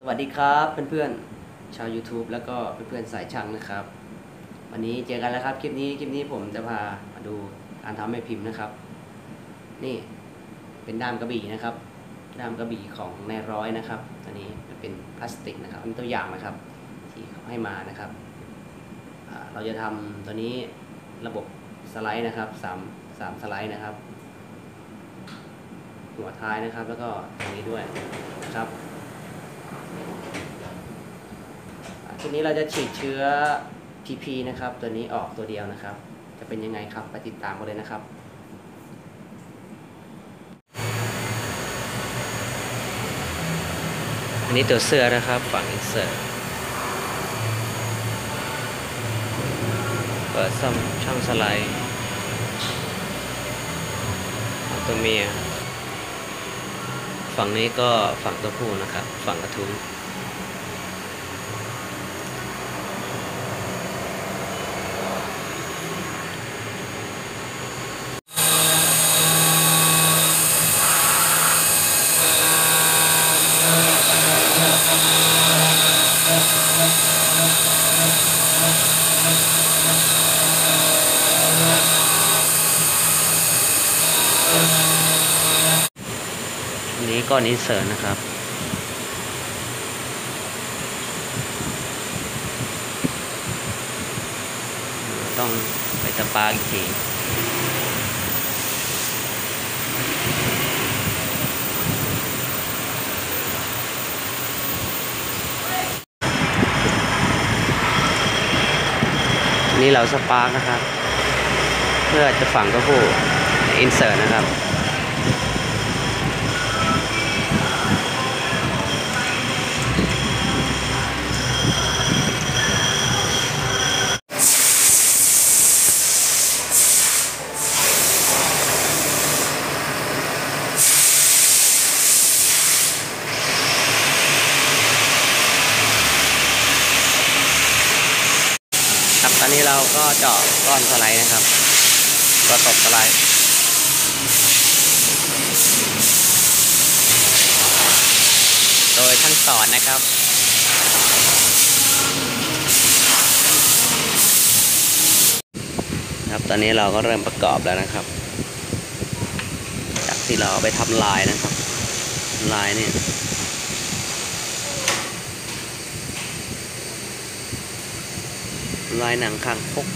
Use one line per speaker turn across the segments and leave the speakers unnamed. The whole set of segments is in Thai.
สวัสดีครับเพื่อนๆชาว YouTube แล้วก็เพื่อนๆสายช่างนะครับ วันนี้เจอกันแล้วครับคลิปนี้ผมจะพามาดูการทำแม่พิมพ์นะครับนี่เป็นด้ามกระบี่นะครับด้ามกระบี่ของนายร้อยนะครับอันนี้เป็นพลาสติกนะครับเป็นตัวอย่างนะครับที่เขาให้มานะครับเราจะทำตัวนี้ระบบสไลด์นะครับสามสไลด์นะครับหัวท้ายนะครับแล้วก็ตรงนี้ด้วยนะครับทีนี้เราจะฉีดเชื้อ PP นะครับตัวนี้ออกตัวเดียวนะครับจะเป็นยังไงครับไปติดตามกันเลยนะครับอันนี้ตัวเสื้อนะครับฝั่งอินเสิร์ตเปิดช่องสไลด์ตัวเมียฝั่งนี้ก็ฝั่งตัวผู้นะครับฝั่งกระทุ้งอันนี้ก้อนอินเสิร์ตนะครับต้องไปสปาอีกทีนี่เราสปาร์กนะครับเพื่อจะฝังตัวผู้อินเสิร์ตนะครับตอนนี้เราก็เจาะก้อนสไลด์นะครับก็ตบสไลด์โดยช่างสอนนะครับตอนนี้เราก็เริ่มประกอบแล้วนะครับจากที่เราไปทำลายนะครับลายนี่ลายหนังคางคก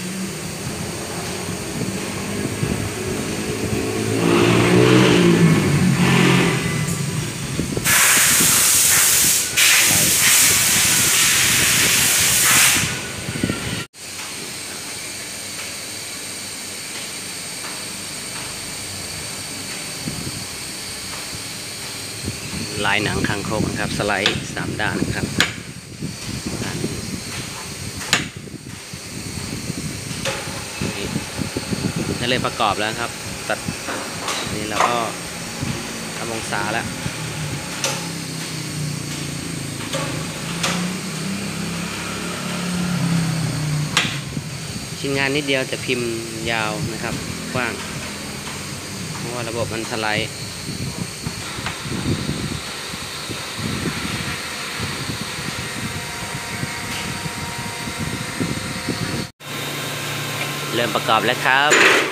ลายหนังคางคกนะครับสไลด์3 ด้านนะครับนี่เลยประกอบแล้วครับตัดนี่เราก็ทำองศาแล้วชิ้นงานนิดเดียวแต่พิมพ์ยาวนะครับกว้างเพราะว่าระบบมันสไลด์เริ่มประกอบแล้วครับ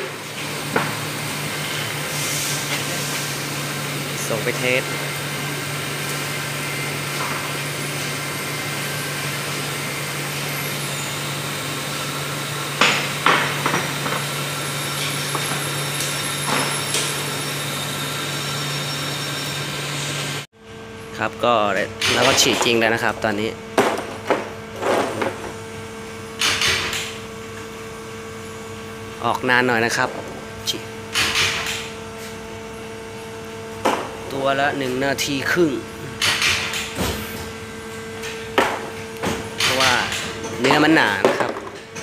ส่งไปเทสครับก็แล้วก็ฉีดจริงแล้วนะครับตอนนี้ออกนานหน่อยนะครับตัวละ1 นาทีครึ่งเพราะว่าเนื้อมันหนานะครับ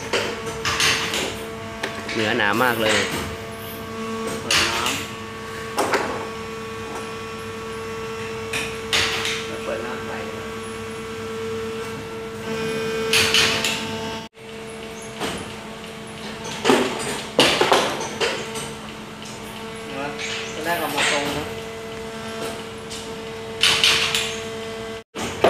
เนื้อหนามากเลยเปิดน้ำเปิดน้ำไปตอนแรกเอามาตรงนะ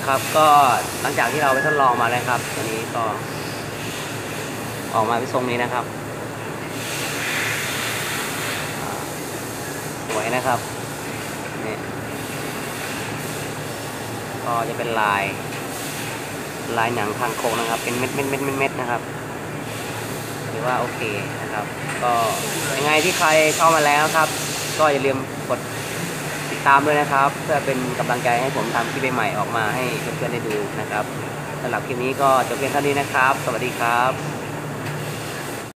ครับก็หลังจากที่เราไปทดลองมาแล้วครับตัวนี้ก็ออกมาเป็นทรงนี้นะครับสวยนะครับนี่ก็จะเป็นลายหนังทางโค้งนะครับเป็นเม็ดนะครับถือว่าโอเคนะครับก็ยังไงที่ใครเข้ามาแล้วครับก็อย่าลืมกดติดตามด้วยนะครับเพื่อเป็นกำลังใจให้ผมทำคลิปใหม่ๆออกมาให้เพื่อนๆได้ดูนะครับสำหรับคลิปนี้ก็จบเพียงเท่านี้นะครับสวัสดีครับ